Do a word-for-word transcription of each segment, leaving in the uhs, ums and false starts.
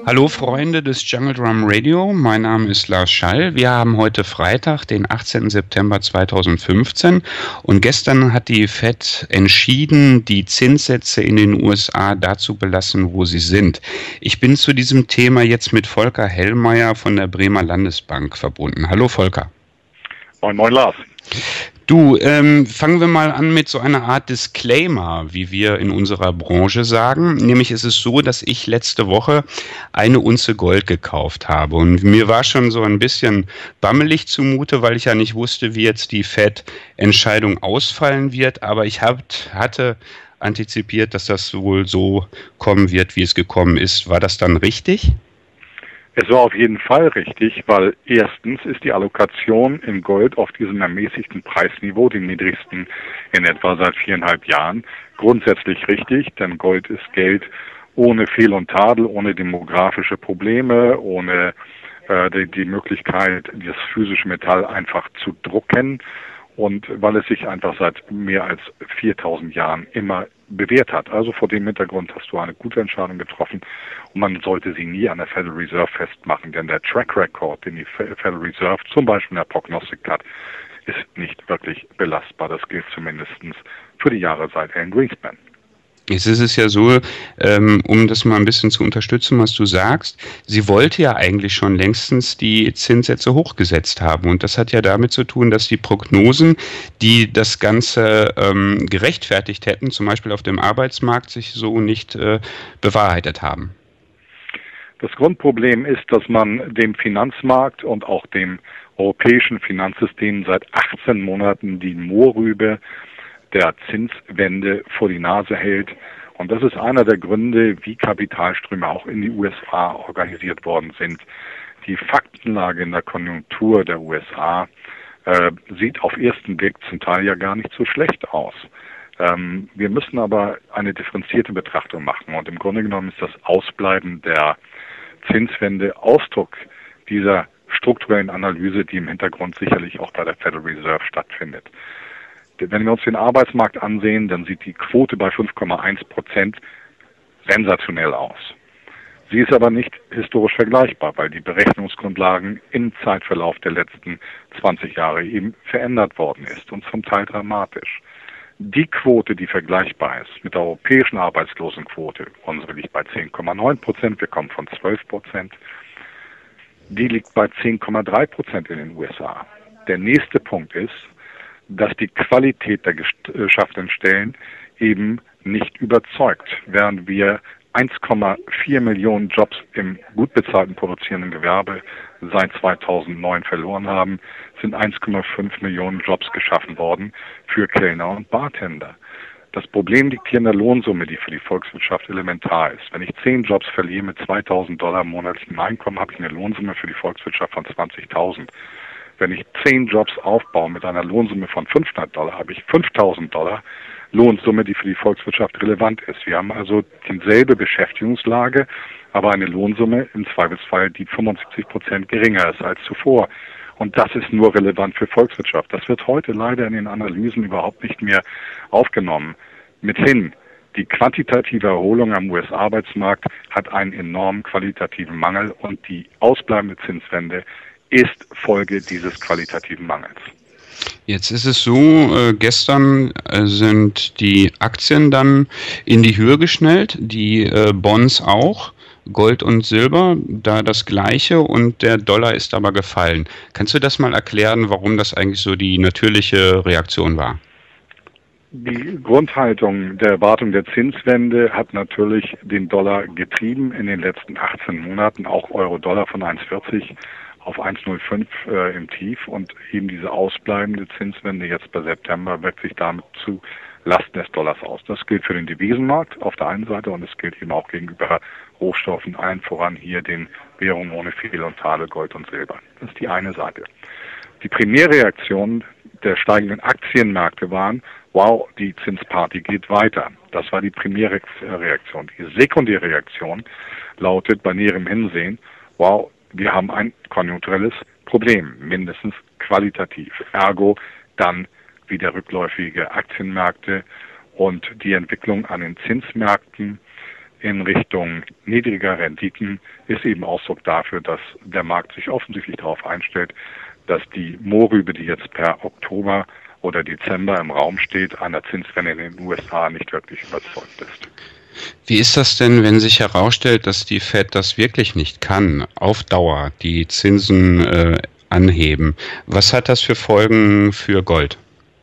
Hallo Freunde des Jungle Drum Radio, mein Name ist Lars Schall. Wir haben heute Freitag, den achtzehnten September zweitausendfünfzehn, und gestern hat die Fed entschieden, die Zinssätze in den U S A dazu belassen, wo sie sind. Ich bin zu diesem Thema jetzt mit Volker Hellmeier von der Bremer Landesbank verbunden. Hallo Volker. Moin, moin Lars. Du, ähm, fangen wir mal an mit so einer Art Disclaimer, wie wir in unserer Branche sagen. Nämlich ist es so, dass ich letzte Woche eine Unze Gold gekauft habe. Und mir war schon so ein bisschen bammelig zumute, weil ich ja nicht wusste, wie jetzt die Fed-Entscheidung ausfallen wird. Aber ich hab, hatte antizipiert, dass das wohl so kommen wird, wie es gekommen ist. War das dann richtig? Es war auf jeden Fall richtig, weil erstens ist die Allokation in Gold auf diesem ermäßigten Preisniveau, dem niedrigsten in etwa seit viereinhalb Jahren, grundsätzlich richtig, denn Gold ist Geld ohne Fehl und Tadel, ohne demografische Probleme, ohne äh, die, die Möglichkeit, das physische Metall einfach zu drucken, und weil es sich einfach seit mehr als viertausend Jahren immer bewährt hat. Also vor dem Hintergrund hast du eine gute Entscheidung getroffen, und man sollte sie nie an der Federal Reserve festmachen, denn der Track Record, den die Federal Reserve zum Beispiel in der Prognostik hat, ist nicht wirklich belastbar. Das gilt zumindest für die Jahre seit Alan Greenspan. Jetzt ist es ja so, ähm, um das mal ein bisschen zu unterstützen, was du sagst, sie wollte ja eigentlich schon längstens die Zinssätze hochgesetzt haben. Und das hat ja damit zu tun, dass die Prognosen, die das Ganze ähm, gerechtfertigt hätten, zum Beispiel auf dem Arbeitsmarkt, sich so nicht äh, bewahrheitet haben. Das Grundproblem ist, dass man dem Finanzmarkt und auch dem europäischen Finanzsystem seit achtzehn Monaten die Mohrrübe der Zinswende vor die Nase hält. Und das ist einer der Gründe, wie Kapitalströme auch in die U S A organisiert worden sind. Die Faktenlage in der Konjunktur der U S A äh, sieht auf ersten Blick zum Teil ja gar nicht so schlecht aus. Ähm, wir müssen aber eine differenzierte Betrachtung machen. Und im Grunde genommen ist das Ausbleiben der Zinswende Ausdruck dieser strukturellen Analyse, die im Hintergrund sicherlich auch bei der Federal Reserve stattfindet. Wenn wir uns den Arbeitsmarkt ansehen, dann sieht die Quote bei fünf Komma eins Prozent sensationell aus. Sie ist aber nicht historisch vergleichbar, weil die Berechnungsgrundlagen im Zeitverlauf der letzten zwanzig Jahre eben verändert worden ist, und zum Teil dramatisch. Die Quote, die vergleichbar ist mit der europäischen Arbeitslosenquote, unsere liegt bei zehn Komma neun Prozent, wir kommen von zwölf Prozent, die liegt bei zehn Komma drei Prozent in den U S A. Der nächste Punkt ist, dass die Qualität der geschaffenen Stellen eben nicht überzeugt. Während wir eins Komma vier Millionen Jobs im gut bezahlten produzierenden Gewerbe seit zweitausendneun verloren haben, sind eins Komma fünf Millionen Jobs geschaffen worden für Kellner und Bartender. Das Problem liegt hier in der Lohnsumme, die für die Volkswirtschaft elementar ist. Wenn ich zehn Jobs verliere mit zweitausend Dollar monatlichem Einkommen, habe ich eine Lohnsumme für die Volkswirtschaft von zwanzigtausend. Wenn ich zehn Jobs aufbaue mit einer Lohnsumme von fünfhundert Dollar, habe ich fünftausend Dollar Lohnsumme, die für die Volkswirtschaft relevant ist. Wir haben also dieselbe Beschäftigungslage, aber eine Lohnsumme im Zweifelsfall, die fünfundsiebzig Prozent geringer ist als zuvor. Und das ist nur relevant für Volkswirtschaft. Das wird heute leider in den Analysen überhaupt nicht mehr aufgenommen. Mithin, die quantitative Erholung am U S-Arbeitsmarkt hat einen enormen qualitativen Mangel, und die ausbleibende Zinswende ist Folge dieses qualitativen Mangels. Jetzt ist es so, äh, gestern äh, sind die Aktien dann in die Höhe geschnellt, die äh, Bonds auch, Gold und Silber, da das Gleiche, und der Dollar ist aber gefallen. Kannst du das mal erklären, warum das eigentlich so die natürliche Reaktion war? Die Grundhaltung der Erwartung der Zinswende hat natürlich den Dollar getrieben in den letzten achtzehn Monaten, auch Euro-Dollar von eins Komma vierzig auf eins Komma null fünf äh, im Tief, und eben diese ausbleibende Zinswende jetzt bei September wirkt sich damit zu Lasten des Dollars aus. Das gilt für den Devisenmarkt auf der einen Seite, und es gilt eben auch gegenüber Rohstoffen, allen voran hier den Währungen ohne Fehl und Tadel, Gold und Silber. Das ist die eine Seite. Die Primärreaktion der steigenden Aktienmärkte waren, wow, die Zinsparty geht weiter. Das war die Primärreaktion. Die sekundäre Reaktion lautet bei näherem Hinsehen, wow, wir haben ein konjunkturelles Problem, mindestens qualitativ. Ergo dann wieder rückläufige Aktienmärkte und die Entwicklung an den Zinsmärkten in Richtung niedriger Renditen ist eben Ausdruck dafür, dass der Markt sich offensichtlich darauf einstellt, dass die Mohrrübe, die jetzt per Oktober oder Dezember im Raum steht, einer Zinswende in den U S A nicht wirklich überzeugt ist. Wie ist das denn, wenn sich herausstellt, dass die Fed das wirklich nicht kann, auf Dauer die Zinsen äh, anheben? Was hat das für Folgen für Gold?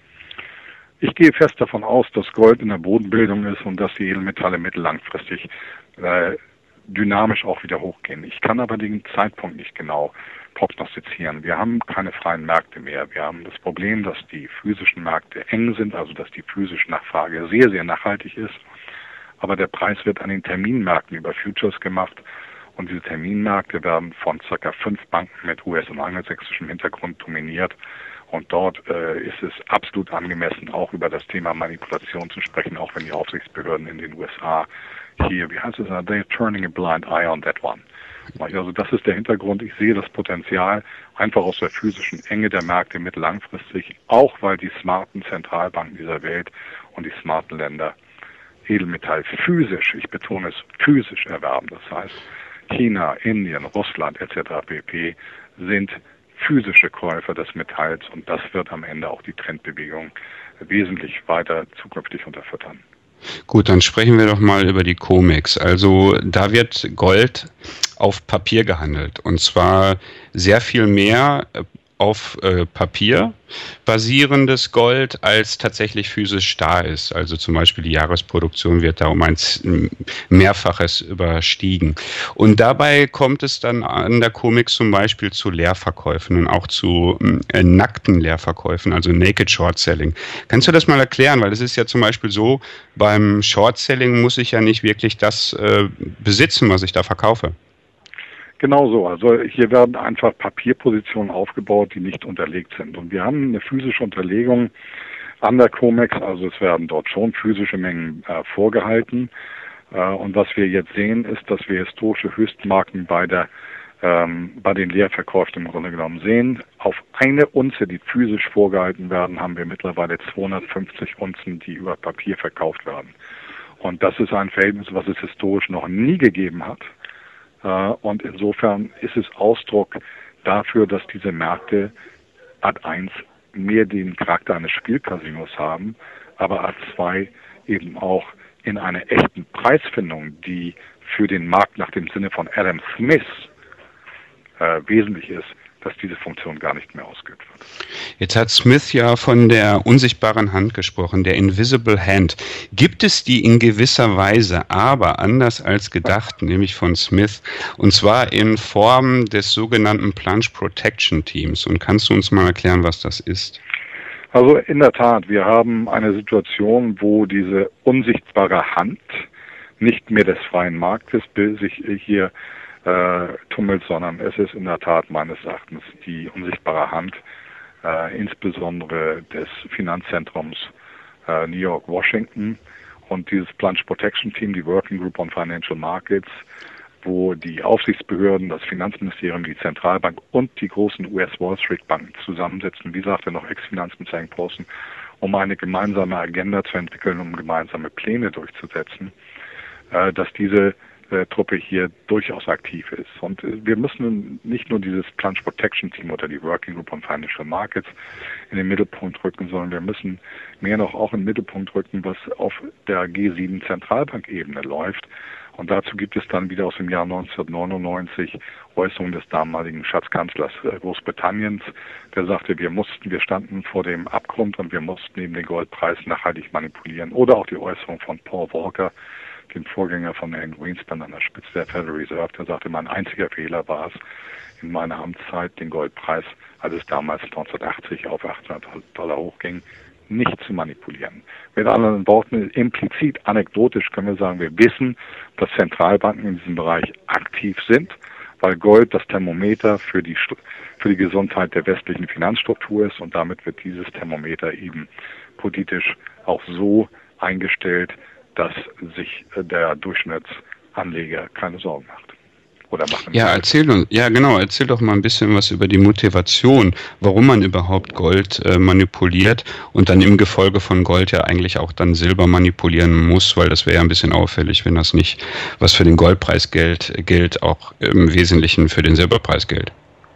Ich gehe fest davon aus, dass Gold in der Bodenbildung ist und dass die Edelmetalle mittellangfristig äh, dynamisch auch wieder hochgehen. Ich kann aber den Zeitpunkt nicht genau prognostizieren. Wir haben keine freien Märkte mehr. Wir haben das Problem, dass die physischen Märkte eng sind, also dass die physische Nachfrage sehr, sehr nachhaltig ist. Aber der Preis wird an den Terminmärkten über Futures gemacht. Und diese Terminmärkte werden von ca. fünf Banken mit U S- und angelsächsischem Hintergrund dominiert. Und dort äh, ist es absolut angemessen, auch über das Thema Manipulation zu sprechen, auch wenn die Aufsichtsbehörden in den U S A hier, wie heißt es, they're turning a blind eye on that one. Also das ist der Hintergrund. Ich sehe das Potenzial einfach aus der physischen Enge der Märkte mittellangfristig, auch weil die smarten Zentralbanken dieser Welt und die smarten Länder Edelmetall physisch, ich betone es, physisch erwerben. Das heißt, China, Indien, Russland et cetera pp. Sind physische Käufer des Metalls und das wird am Ende auch die Trendbewegung wesentlich weiter zukünftig unterfüttern. Gut, dann sprechen wir doch mal über die COMEX. Also da wird Gold auf Papier gehandelt und zwar sehr viel mehr auf äh, Papier basierendes Gold als tatsächlich physisch da ist. Also zum Beispiel die Jahresproduktion wird da um ein Mehrfaches überstiegen. Und dabei kommt es dann an der COMEX zum Beispiel zu Leerverkäufen und auch zu äh, nackten Leerverkäufen, also Naked Short Selling. Kannst du das mal erklären? Weil es ist ja zum Beispiel so, beim Short Selling muss ich ja nicht wirklich das äh, besitzen, was ich da verkaufe. Genau so. Also hier werden einfach Papierpositionen aufgebaut, die nicht unterlegt sind. Und wir haben eine physische Unterlegung an der COMEX, also es werden dort schon physische Mengen äh, vorgehalten. Äh, und was wir jetzt sehen, ist, dass wir historische Höchstmarken bei der ähm, bei den Leerverkäufen im Grunde genommen sehen. Auf eine Unze, die physisch vorgehalten werden, haben wir mittlerweile zweihundertfünfzig Unzen, die über Papier verkauft werden. Und das ist ein Verhältnis, was es historisch noch nie gegeben hat. Und insofern ist es Ausdruck dafür, dass diese Märkte Ad eins mehr den Charakter eines Spielcasinos haben, aber Ad zwei eben auch in einer echten Preisfindung, die für den Markt nach dem Sinne von Adam Smith äh, wesentlich ist, dass diese Funktion gar nicht mehr ausgeübt wird. Jetzt hat Smith ja von der unsichtbaren Hand gesprochen, der Invisible Hand. Gibt es die in gewisser Weise, aber anders als gedacht, nämlich von Smith, und zwar in Form des sogenannten Plunge Protection Teams? Und kannst du uns mal erklären, was das ist? Also in der Tat, wir haben eine Situation, wo diese unsichtbare Hand nicht mehr des freien Marktes sich hier Äh, tummelt, sondern es ist in der Tat meines Erachtens die unsichtbare Hand, äh, insbesondere des Finanzzentrums äh, New York, Washington und dieses Plunge Protection Team, die Working Group on Financial Markets, wo die Aufsichtsbehörden, das Finanzministerium, die Zentralbank und die großen U S Wall Street Banken zusammensetzen, wie sagte noch Ex-Finanzminister Hank Paulson, um eine gemeinsame Agenda zu entwickeln, um gemeinsame Pläne durchzusetzen, äh, dass diese Truppe hier durchaus aktiv ist. Und wir müssen nicht nur dieses Plunge Protection Team oder die Working Group on Financial Markets in den Mittelpunkt rücken, sondern wir müssen mehr noch auch in den Mittelpunkt rücken, was auf der G sieben Zentralbankebene läuft. Und dazu gibt es dann wieder aus dem Jahr neunzehnhundertneunundneunzig Äußerungen des damaligen Schatzkanzlers Großbritanniens, der sagte, wir mussten, wir standen vor dem Abgrund und wir mussten eben den Goldpreis nachhaltig manipulieren. Oder auch die Äußerung von Paul Volcker, dem Vorgänger von Alan Greenspan an der Spitze der Federal Reserve, der sagte, mein einziger Fehler war es, in meiner Amtszeit den Goldpreis, als es damals neunzehnhundertachtzig auf achthundert Dollar hochging, nicht zu manipulieren. Mit anderen Worten, implizit, anekdotisch können wir sagen, wir wissen, dass Zentralbanken in diesem Bereich aktiv sind, weil Gold das Thermometer für die, für die Gesundheit der westlichen Finanzstruktur ist und damit wird dieses Thermometer eben politisch auch so eingestellt, dass sich der Durchschnittsanleger keine Sorgen macht. oder machen. Ja, erzähl uns, ja genau, erzähl doch mal ein bisschen was über die Motivation, warum man überhaupt Gold äh, manipuliert und dann im Gefolge von Gold ja eigentlich auch dann Silber manipulieren muss, weil das wäre ja ein bisschen auffällig, wenn das nicht, was für den Goldpreis gilt, gilt auch im Wesentlichen für den Silberpreis gilt.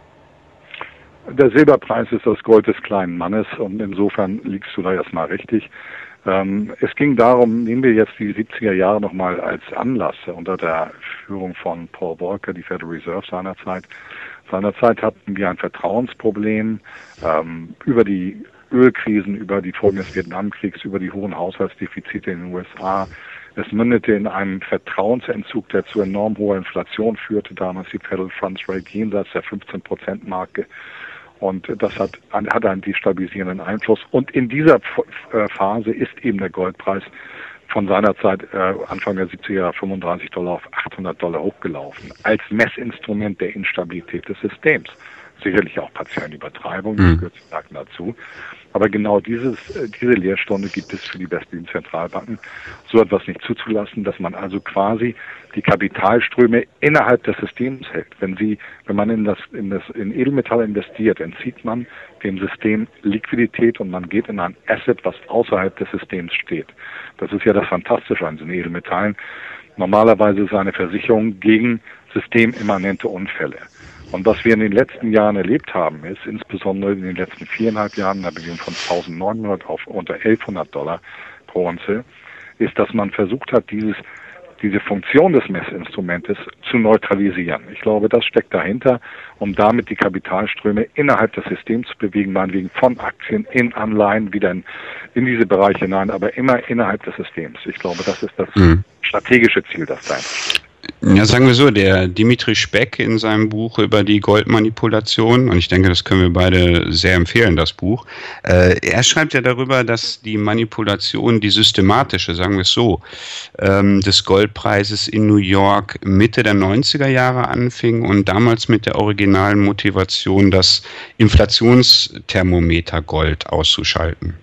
Der Silberpreis ist das Gold des kleinen Mannes und insofern liegst du da erstmal richtig. Ähm, es ging darum, nehmen wir jetzt die siebziger Jahre nochmal als Anlass unter der Führung von Paul Volcker, die Federal Reserve seinerzeit. Seinerzeit hatten wir ein Vertrauensproblem ähm, über die Ölkrisen, über die Folgen des Vietnamkriegs, über die hohen Haushaltsdefizite in den U S A. Es mündete in einen Vertrauensentzug, der zu enorm hoher Inflation führte, damals die Federal Funds Rate jenseits der fünfzehn Prozent Marke. Und das hat, hat einen destabilisierenden Einfluss. Und in dieser Phase ist eben der Goldpreis von seiner Zeit, äh, Anfang der siebziger Jahre, fünfunddreißig Dollar auf achthundert Dollar hochgelaufen. Als Messinstrument der Instabilität des Systems. Sicherlich auch partielle Übertreibung, das gehört zu sagen dazu. Aber genau dieses, diese Lehrstunde gibt es für die westlichen Zentralbanken, so etwas nicht zuzulassen, dass man also quasi die Kapitalströme innerhalb des Systems hält. Wenn sie, wenn man in das, in das, in Edelmetalle investiert, entzieht man dem System Liquidität und man geht in ein Asset, was außerhalb des Systems steht. Das ist ja das Fantastische an den Edelmetallen. Normalerweise ist eine Versicherung gegen systemimmanente Unfälle. Und was wir in den letzten Jahren erlebt haben, ist insbesondere in den letzten viereinhalb Jahren, in der Bewegung von eintausendneunhundert auf unter elfhundert Dollar pro Unze, ist, dass man versucht hat, dieses, diese Funktion des Messinstrumentes zu neutralisieren. Ich glaube, das steckt dahinter, um damit die Kapitalströme innerhalb des Systems zu bewegen, meinetwegen von Aktien in Anleihen wieder in, in diese Bereiche hinein, aber immer innerhalb des Systems. Ich glaube, das ist das mhm. strategische Ziel, das dahinter steht. Ja, sagen wir so, der Dimitri Speck in seinem Buch über die Goldmanipulation, und ich denke, das können wir beide sehr empfehlen, das Buch, äh, er schreibt ja darüber, dass die Manipulation, die systematische, sagen wir es so, ähm, des Goldpreises in New York Mitte der neunziger Jahre anfing und damals mit der originalen Motivation, das Inflationsthermometer Gold auszuschalten.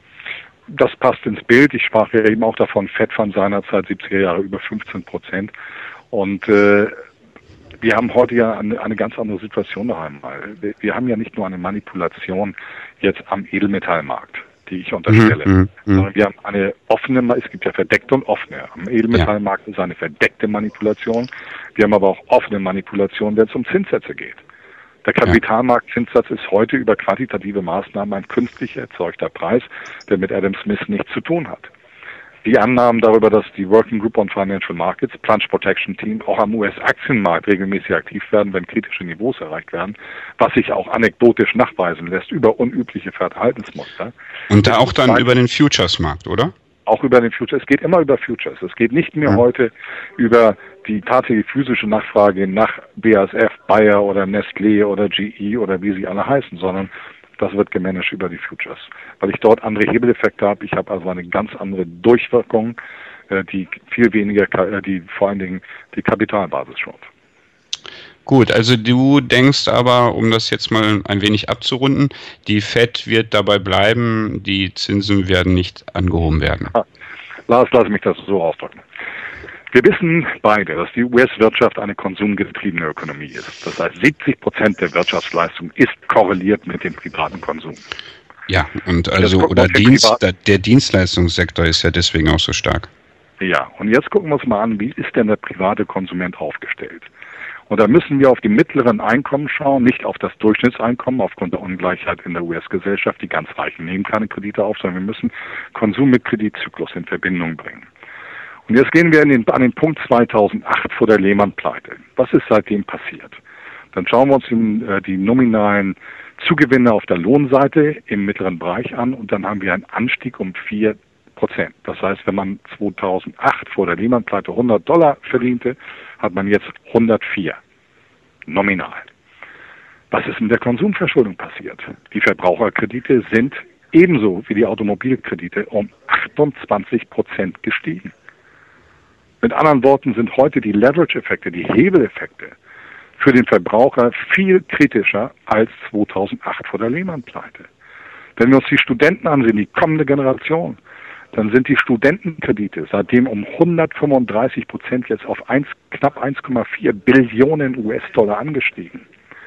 Das passt ins Bild. Ich sprach ja eben auch davon, Fed von seinerzeit siebziger Jahre über fünfzehn Prozent. Und äh, wir haben heute ja eine, eine ganz andere Situation noch einmal. Wir, wir haben ja nicht nur eine Manipulation jetzt am Edelmetallmarkt, die ich unterstelle, mhm, sondern wir haben eine offene, es gibt ja verdeckte und offene. Am Edelmetallmarkt ja. ist eine verdeckte Manipulation. Wir haben aber auch offene Manipulation, wenn es um Zinssätze geht. Der Kapitalmarktzinssatz ist heute über quantitative Maßnahmen ein künstlich erzeugter Preis, der mit Adam Smith nichts zu tun hat. Die Annahmen darüber, dass die Working Group on Financial Markets, Plunge Protection Team, auch am U S-Aktienmarkt regelmäßig aktiv werden, wenn kritische Niveaus erreicht werden, was sich auch anekdotisch nachweisen lässt über unübliche Verhaltensmuster. Und da auch dann über den Futures-Markt, oder? Auch über den Futures. Es geht immer über Futures. Es geht nicht mehr mhm. heute über die tatsächlich physische Nachfrage nach B A S F, Bayer oder Nestlé oder G E oder wie sie alle heißen, sondern das wird gemanagt über die Futures. Weil ich dort andere Hebeleffekte habe. Ich habe also eine ganz andere Durchwirkung, die viel weniger, die vor allen Dingen die Kapitalbasis schont. Gut, also du denkst aber, um das jetzt mal ein wenig abzurunden, die Fed wird dabei bleiben, die Zinsen werden nicht angehoben werden. Ah, Lars, lass mich das so ausdrücken. Wir wissen beide, dass die U S-Wirtschaft eine konsumgetriebene Ökonomie ist. Das heißt, siebzig Prozent der Wirtschaftsleistung ist korreliert mit dem privaten Konsum. Ja, und also, oder Dienst, der Dienstleistungssektor ist ja deswegen auch so stark. Ja, und jetzt gucken wir uns mal an, wie ist denn der private Konsument aufgestellt? Und da müssen wir auf die mittleren Einkommen schauen, nicht auf das Durchschnittseinkommen aufgrund der Ungleichheit in der U S-Gesellschaft. Die ganz Reichen nehmen keine Kredite auf, sondern wir müssen Konsum mit Kreditzyklus in Verbindung bringen. Und jetzt gehen wir in den, an den Punkt zweitausendacht vor der Lehman-Pleite. Was ist seitdem passiert? Dann schauen wir uns den, äh, die nominalen Zugewinne auf der Lohnseite im mittleren Bereich an und dann haben wir einen Anstieg um vier Prozent. Das heißt, wenn man zweitausendacht vor der Lehman-Pleite hundert Dollar verdiente, hat man jetzt hundertvier nominal. Was ist mit der Konsumverschuldung passiert? Die Verbraucherkredite sind ebenso wie die Automobilkredite um achtundzwanzig Prozent gestiegen. Mit anderen Worten sind heute die Leverage-Effekte, die Hebeleffekte für den Verbraucher viel kritischer als zweitausendacht vor der Lehman-Pleite. Wenn wir uns die Studenten ansehen, die kommende Generation, dann sind die Studentenkredite seitdem um hundertfünfunddreißig Prozent jetzt auf eins, knapp eins Komma vier Billionen U S-Dollar angestiegen.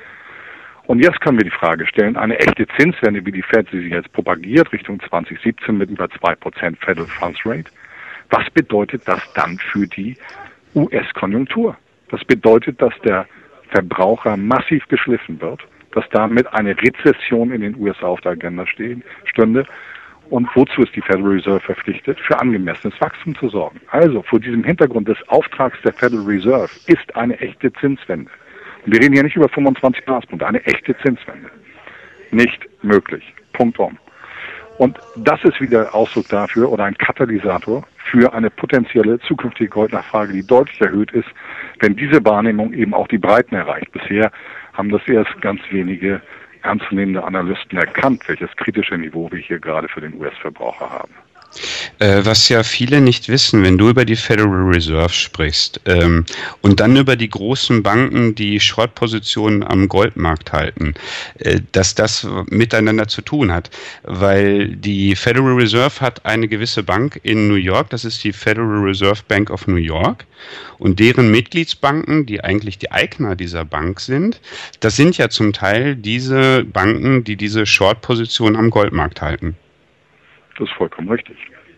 Und jetzt können wir die Frage stellen, eine echte Zinswende, wie die Fed sie jetzt propagiert, Richtung zwanzig siebzehn mit über zwei Prozent Federal Funds Rate, was bedeutet das dann für die U S-Konjunktur? Das bedeutet, dass der Verbraucher massiv geschliffen wird, dass damit eine Rezession in den U S A auf der Agenda stehen, stünde. Und wozu ist die Federal Reserve verpflichtet? Für angemessenes Wachstum zu sorgen. Also vor diesem Hintergrund des Auftrags der Federal Reserve ist eine echte Zinswende. Und wir reden hier nicht über fünfundzwanzig Basispunkte, eine echte Zinswende. Nicht möglich. Punkt um. Und das ist wieder Ausdruck dafür oder ein Katalysator für eine potenzielle zukünftige Goldnachfrage, die deutlich erhöht ist, wenn diese Wahrnehmung eben auch die Breiten erreicht. Bisher haben das erst ganz wenige ernstzunehmende Analysten erkannt, welches kritische Niveau wir hier gerade für den U S-Verbraucher haben. Äh, was ja viele nicht wissen, wenn du über die Federal Reserve sprichst ähm, und dann über die großen Banken, die Short-Positionen am Goldmarkt halten, äh, dass das miteinander zu tun hat, weil die Federal Reserve hat eine gewisse Bank in New York, das ist die Federal Reserve Bank of New York, und deren Mitgliedsbanken, die eigentlich die Eigner dieser Bank sind, das sind ja zum Teil diese Banken, die diese Short-Positionen am Goldmarkt halten. Das ist vollkommen richtig.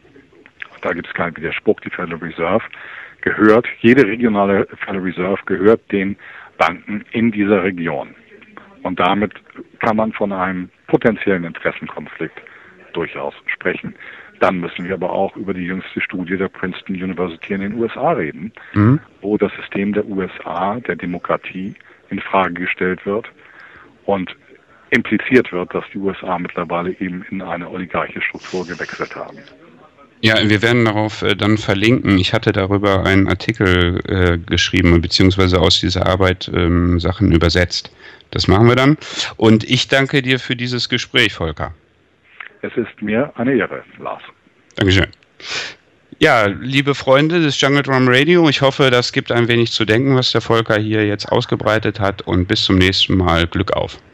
Da gibt es keinen Widerspruch. Die Federal Reserve gehört, jede regionale Federal Reserve gehört den Banken in dieser Region. Und damit kann man von einem potenziellen Interessenkonflikt durchaus sprechen. Dann müssen wir aber auch über die jüngste Studie der Princeton University in den U S A reden, mhm. wo das System der U S A, der Demokratie, in Frage gestellt wird und impliziert wird, dass die U S A mittlerweile eben in eine oligarchische Struktur gewechselt haben. Ja, wir werden darauf äh, dann verlinken. Ich hatte darüber einen Artikel äh, geschrieben, beziehungsweise aus dieser Arbeit ähm, Sachen übersetzt. Das machen wir dann. Und ich danke dir für dieses Gespräch, Volker. Es ist mir eine Ehre, Lars. Dankeschön. Ja, liebe Freunde des Jungle Drum Radio, ich hoffe, das gibt ein wenig zu denken, was der Volker hier jetzt ausgebreitet hat. Und bis zum nächsten Mal. Glück auf.